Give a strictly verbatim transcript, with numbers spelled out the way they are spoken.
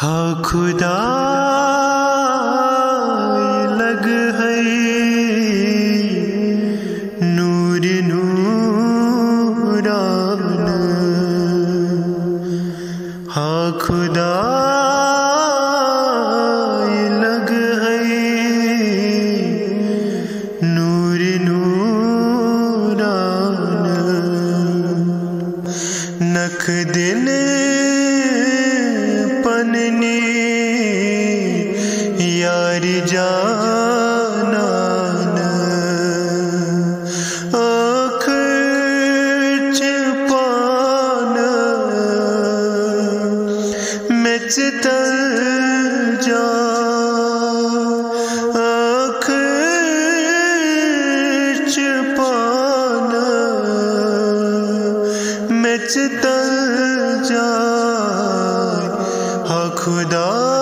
हाँ खुदा लग है नूर नूरान। हाँ खुदा लग है नूर नूरान। नख दिन पननी यार जानान। आँख चपान मिच तर जा। आँख चपान मिच तर जा। हाँ खुदा